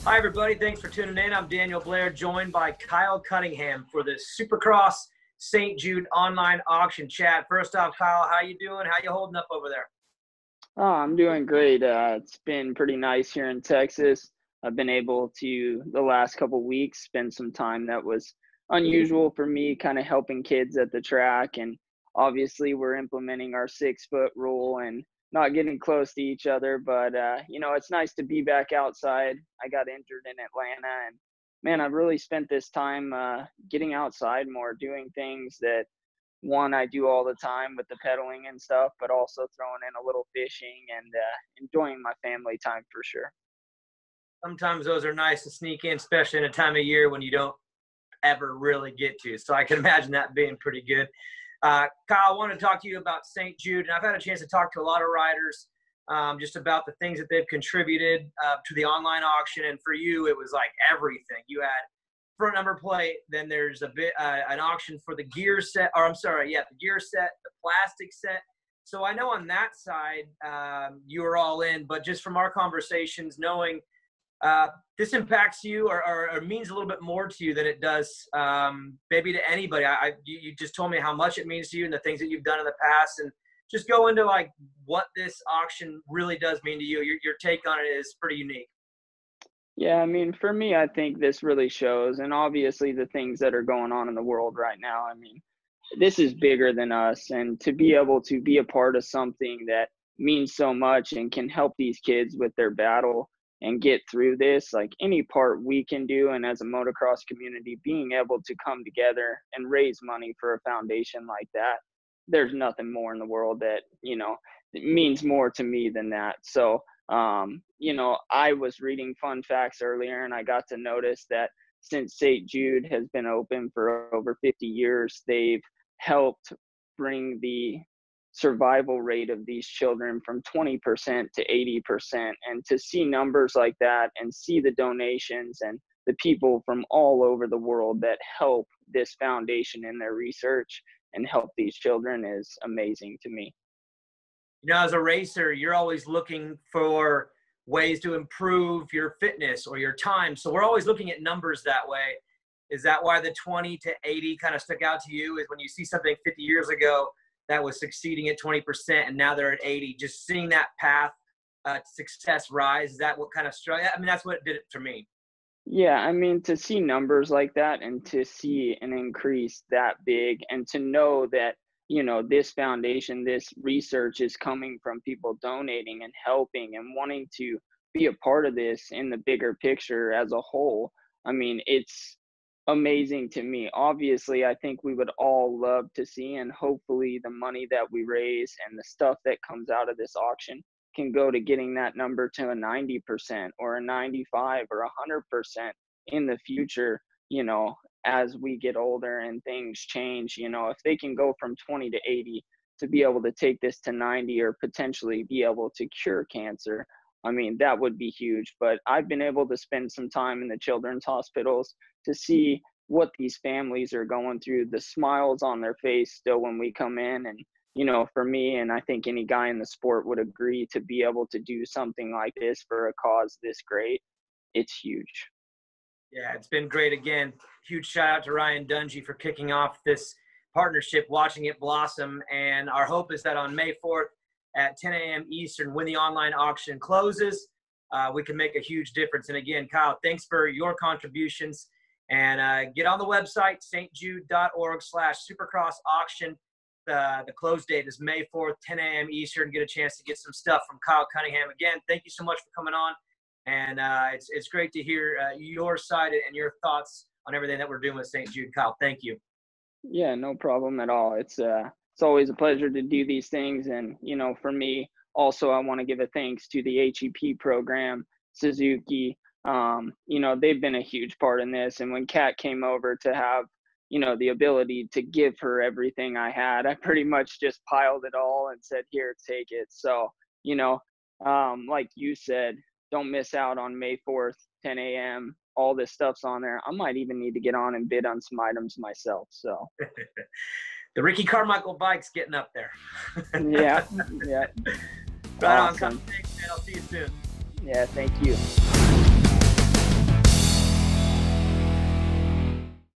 Hi, everybody. Thanks for tuning in. I'm Daniel Blair, joined by Kyle Cunningham for the Supercross St. Jude online auction chat. First off, Kyle, how you doing? How you holding up over there? Oh, I'm doing great. It's been pretty nice here in Texas. I've been able to, the last couple weeks, spend some time that was unusual for me, kind of helping kids at the track. And obviously, we're implementing our 6 foot rule and not getting close to each other. But, it's nice to be back outside. I got injured in Atlanta. And man, I've really spent this time getting outside more, doing things that one I do all the time with the pedaling and stuff, but also throwing in a little fishing and enjoying my family time for sure. Sometimes those are nice to sneak in, especially in a time of year when you don't ever really get to. So I can imagine that being pretty good. Kyle, I want to talk to you about St. Jude, and I've had a chance to talk to a lot of riders just about the things that they've contributed to the online auction. And for you, it was like everything. You had front number plate, then there's a bit an auction for the gear set, the gear set, the plastic set. So I know on that side you were all in, but just from our conversations, knowing this impacts you or means a little bit more to you than it does maybe to anybody. You just told me how much it means to you and the things that you've done in the past, and just go into like what this auction really does mean to you. Your take on it is pretty unique. Yeah, I mean, for me, I think this really shows, and obviously the things that are going on in the world right now, I mean, this is bigger than us. And to be able to be a part of something that means so much and can help these kids with their battle and get through this, like any part we can do, and as a motocross community, being able to come together and raise money for a foundation like that, there's nothing more in the world that, it means more to me than that. So, I was reading fun facts earlier, and I got to notice that since St. Jude has been open for over 50 years, they've helped bring the survival rate of these children from 20% to 80%. And to see numbers like that and see the donations and the people from all over the world that help this foundation in their research and help these children is amazing to me. As a racer, you're always looking for ways to improve your fitness or your time. So we're always looking at numbers that way. Is that why the 20 to 80 kind of stuck out to you? Is when you see something 50 years ago that was succeeding at 20% and now they're at 80, just seeing that path to success rise, is that what kind of struck? I mean, that's what did it for me. Yeah, I mean, to see numbers like that and to see an increase that big and to know that, this foundation, this research is coming from people donating and helping and wanting to be a part of this in the bigger picture as a whole. I mean, it's amazing to me. Obviously, I think we would all love to see, and hopefully the money that we raise and the stuff that comes out of this auction can go to getting that number to a 90% or a 95 or 100% in the future, as we get older and things change. If they can go from 20 to 80 to be able to take this to 90 or potentially be able to cure cancer, I mean, that would be huge. But I've been able to spend some time in the children's hospitals to see what these families are going through, the smiles on their face still when we come in. And for me, and I think any guy in the sport would agree, to be able to do something like this for a cause this great, it's huge. Yeah, it's been great. Again, huge shout out to Ryan Dungey for kicking off this partnership, watching it blossom. And our hope is that on May 4th at 10 a.m. Eastern, when the online auction closes, we can make a huge difference. And again, Kyle, thanks for your contributions. And get on the website, stjude.org/supercross-auction. The close date is May 4th, 10 a.m. Eastern. Get a chance to get some stuff from Kyle Cunningham. Again, thank you so much for coming on. And it's great to hear your side and your thoughts on everything that we're doing with St. Jude. Kyle, thank you. Yeah, no problem at all. It's always a pleasure to do these things. And, for me, also, I want to give a thanks to the HEP program, Suzuki. They've been a huge part in this. And when Kat came over to have, the ability to give her everything I had, I pretty much just piled it all and said, here, take it. So, like you said, don't miss out on May 4th, 10 a.m. All this stuff's on there. I might even need to get on and bid on some items myself. So the Ricky Carmichael bike's getting up there. Yeah. Right awesome. On. Thanks, man. I'll see you soon. Yeah, thank you.